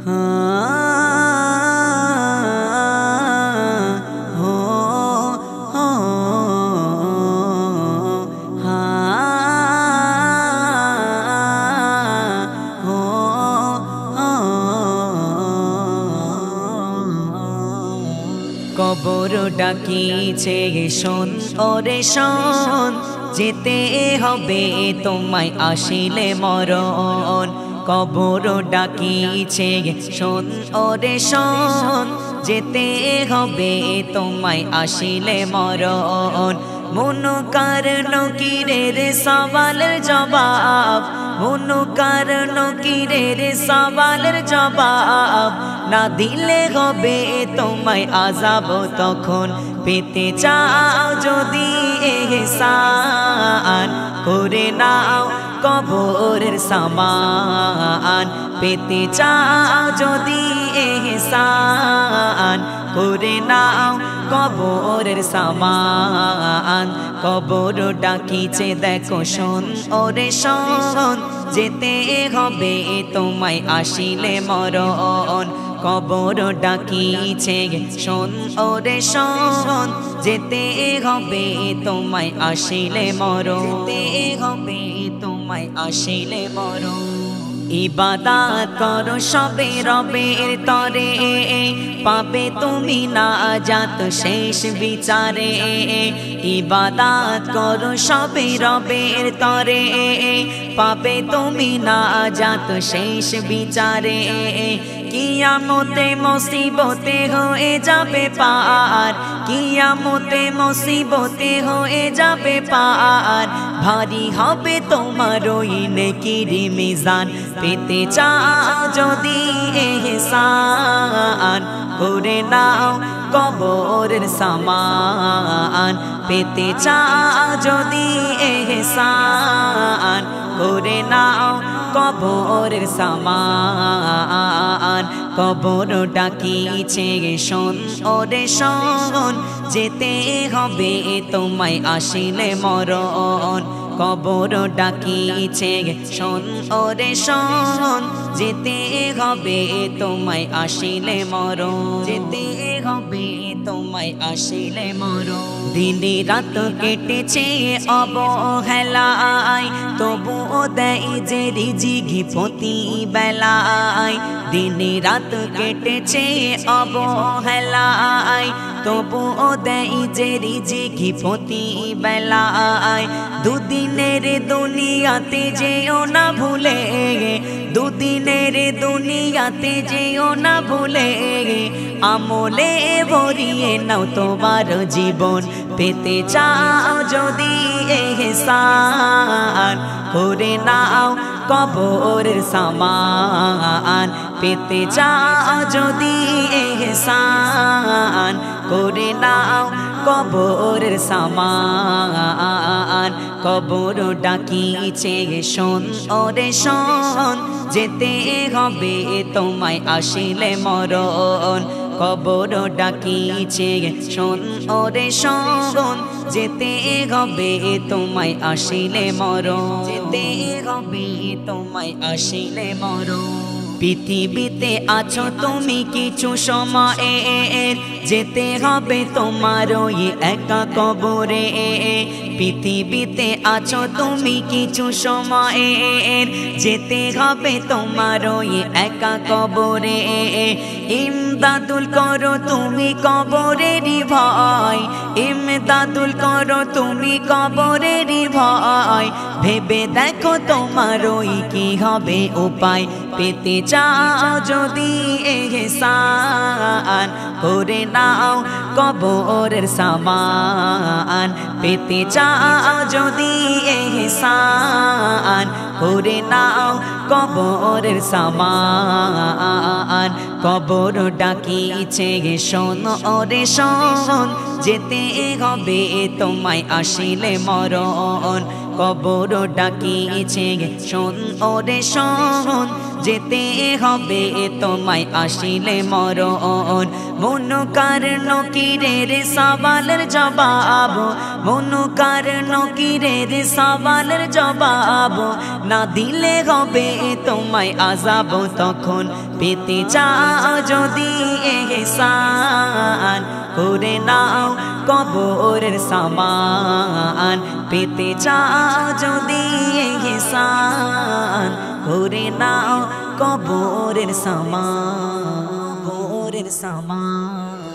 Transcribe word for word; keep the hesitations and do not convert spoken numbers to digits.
কবর ডাকিছে শোন ওরে শোন, যেতে হবে তোমায় আসিলে মরণ। কবর ডাকিছে শোন ওরে শোন, যেতে হবে তোমায় আসিলে মরণ। মুনকার নকিরের সওয়ালের জবাব, মুনকার নকিরের সওয়ালের জবাব না দিলে হবে তোমায় আযাব। তখন পেতে চাও যদি ইহসান, করে নাও কবরের সামান। পেতে চাও যদি ইহসান, করে নাও কবরের সামান। কবর ডাকিছে দেখো শোন ওরে শোন, যেতে হবে তোমায় আসিলে মরণ। কবর ডাকিছে শোন ওরে শোন, যেতে হবে তোমায় আসিলে মরণ। যেতে হবে তোমায় আসিলে মরণ। ইবাদত করো সবে রবের তরে, পাবে তুমি নাজাত শেষ বিচারে। ইবাদত করো সবে রবের তরে, পাবে তুমি নাজাত শেষ বিচারে। কিয়ামতে মুসিবতে হয়ে যাবে পার, কিয়ামতে মুসিবতে হয়ে যাবে পার। ভারী হবে তোমার ওই নেকির মিজান। পেতে চাও যদি ইহসান, করে নাও কবরের সামান। পেতে চাও যদি ইহসান, করে নাও কবরের সামান। কবর ডাকিছে শোন ওরে শোন, যেতে হবে তোমায় আসিলে মরণ। কবর ডাকিছে শোন ওরে শোন, যেতে হবে তোমায় আসিলে মরণ। যেতে হবে তোমায় আসিলে মরণ। দিনে রাত কেটেছে অবহেলায়, তবুও দেয় যে রিজিক প্রতি বেলায়। দিনে রাত কেটেছে অবহেলায়, তবুও দেয় যে রিজিক প্রতি বেলায়। দুদিনের দুনিয়াতে যেও না ভুলে, দুদিনের দুনিয়াতে যেও না ভুলে। আমলে ভরিয়ে নাও তোমার জীবন। পেতে চাও যদি ইহসান, করে নাও কবরের সামান। পেতে চাও যদি ইহসান, করে নাও কবরের সামান। কবর ডাকিছে শোন ওরে শোন, যেতে হবে তোমায় আসিলে মরণ। কবর ডাকিছে শোন ওরে শোন, যেতে হবে তোমায় আসিলে মরণ। যেতে হবে তোমায় আসিলে মরণ। পৃথিবীতে আছো তুমি কিছু সময়ের, যেতে হবে তোমার ওই একা কবরে। পৃথিবীতে আছো তুমি কিছু সময়ের, যেতে হবে তোমার ওই একা কবরে। ইমদাদুল করো তুমি কবরেরই ভয়, ইমদাদুল করো তুমি কবরেরই ভয়। ভেবে দেখো তোমার ওই কি হবে উপায়। পেতে চাও যদি ইহসান, করে নাও কবরের সামান। পেতে চাও যদি ইহসান, করে নাও কবরের সামান। কবর ডাকিছে শোন ওরে শোন, যেতে হবে তোমায় আসিলে মরণ। কবর ডাকিছে শোন ওরে শোন, যেতে হবে তোমায় আসিলে মরণ মুনকার নকিরের সওয়ালের জবাব মুনকার নকিরের সওয়ালের জবাব না দিলে হবে তোমায় আযাব তখন পেতে চাও যদি ইহসান করে নাও কবরের সামান পেতে চাও যদি ইহসান করে নাও কবরের সামান কবরের সামান